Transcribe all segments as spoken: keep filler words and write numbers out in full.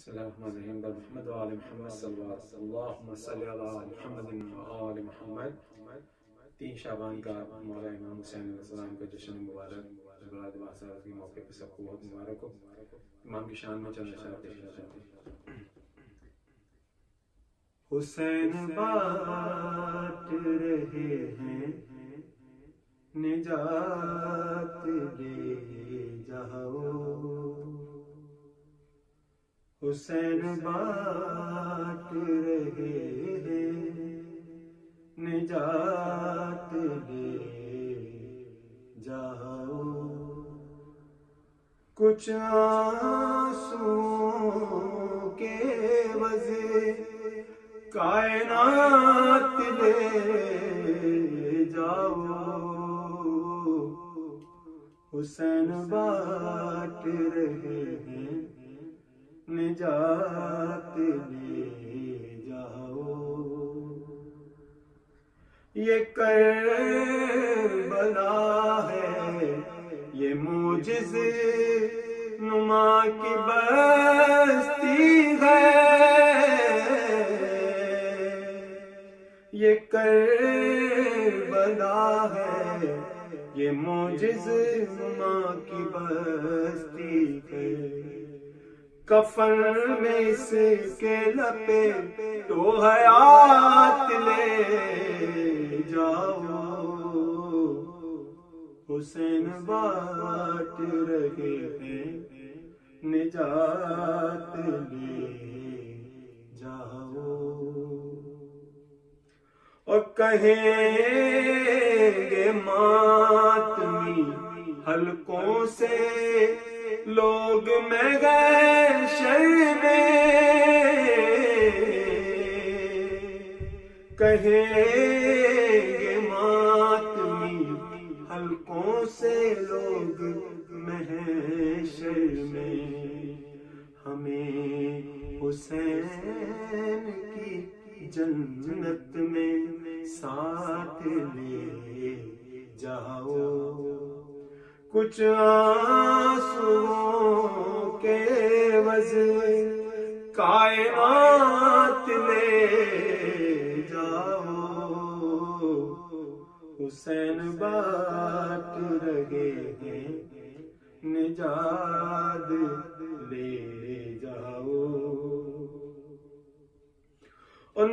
بسم اللہ الرحمن الرحیم محمد و آل محمد صلی اللہ علیہ وسلم اللہم صلی علی محمد و آل محمد۔ تین شعبان کا مولا امام حسین علیہ السلام کا جشن مبارک براد باثرات کے موقع پہ سب کو بہت مبارک ہو۔ امام کی شان میں چند اشعار پیش کرتے ہیں۔ حسین بات رہے ہیں نجات لے جاؤ، حسین بات رہے ہیں نجات لے جاؤ، کچھ آنسوں کے وزے کائنات لے جاؤ، حسین بات رہے ہیں نجات لے جاؤ، یہ کربلا ہے یہ معجز نما کی بستی ہے، یہ کربلا ہے یہ معجز نما کی بستی ہے، کفن میں اس کے لپے تو حیات لے جاؤ، حسین بات رہے ہیں نجات لے جاؤ، اور کہیں گے ماتمی حلقوں سے لوگ محشر میں، کہیں گے ماتمی حلقوں سے لوگ محشر میں، ہمیں حسین کی جنت میں ساتھ لے جاؤ، کچھ آنسوں کے وزے کائنات لے جاؤ، حسین بات رہے ہیں نجات لے جاؤ، اور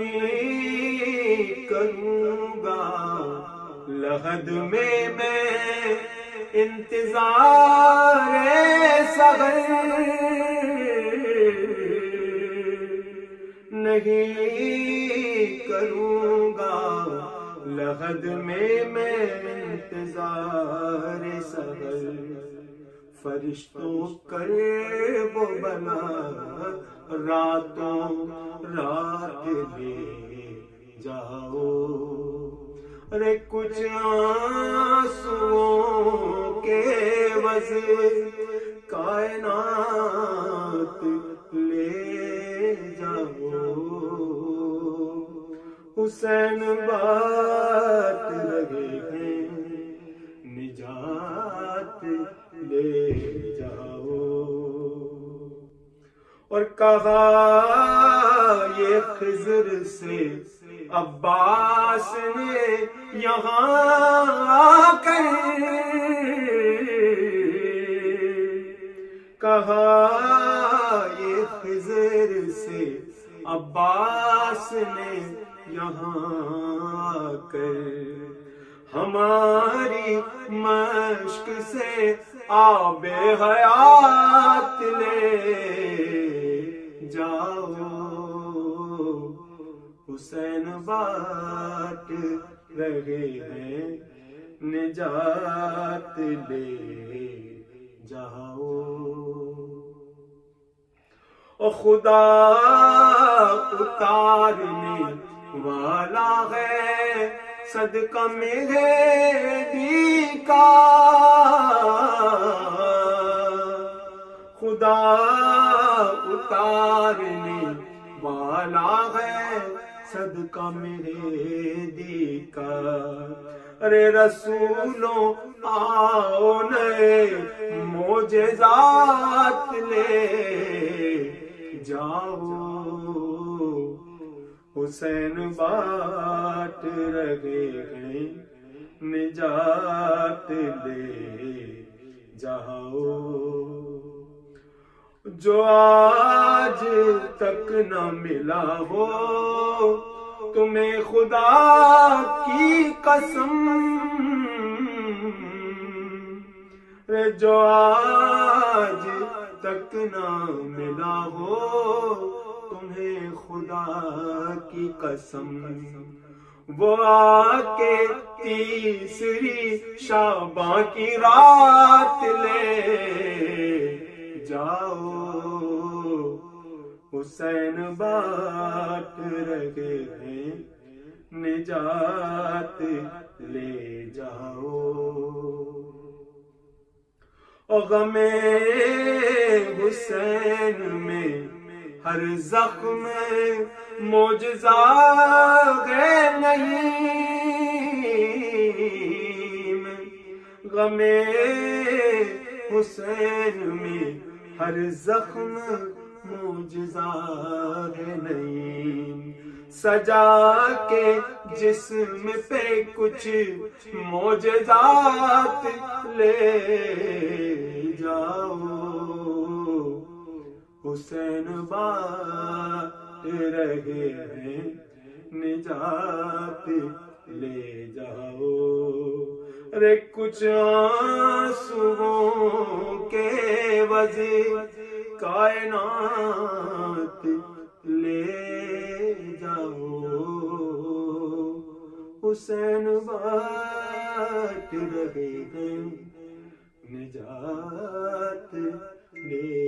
نہیں کروں گا لحد میں میں انتظار صبر، نہیں کروں گا لحد میں میں انتظار صبر، فرشتوں کرب و بلا راتوں رات لے جاؤ، ارے کچھ آنسوں کے وزے کائنات لے جاؤ، حسین بات رہے ہیں نجات لے جاؤ، اور کہا یہ خضر سے عباس نے یہاں آ کر، کہا یہ خضر سے عباس نے یہاں آ کر، ہماری مشق سے آب حیات لے جاؤ، حسین بات رہے ہیں نجات لے جاؤ، اور خدا اتارنے والا ہے صدقہ مہدی کا، خدا اتارنے والا ہے صدقہ مہدی کا، ارے رسولوں آؤ نئے معجزات لے حسین بانٹ رہے ہیں نجات لے جاؤ، جو آج تک نہ ملا ہو تمہیں خدا کی قسم، جو آج تک نہ ملا ہو تمہیں خدا کی قسم، وہ آ کے تیسری شعبان کی رات لے جاؤ، حسین بانٹ رہے ہیں نجات لے جاؤ، اور غم حسین میں ہر زخم معجزہ غیر نہیں، غم حسین میں ہر زخم معجزہ ہے نہیں، سجا کے جسم پہ کچھ معجزات لے جاؤ، حسین بانٹ رہے ہیں نجات لے جاؤ، رے کچھ آنسوؤں کے وزیر کائنات لے جاؤ، حسین بانٹ رہے ہیں نجات لے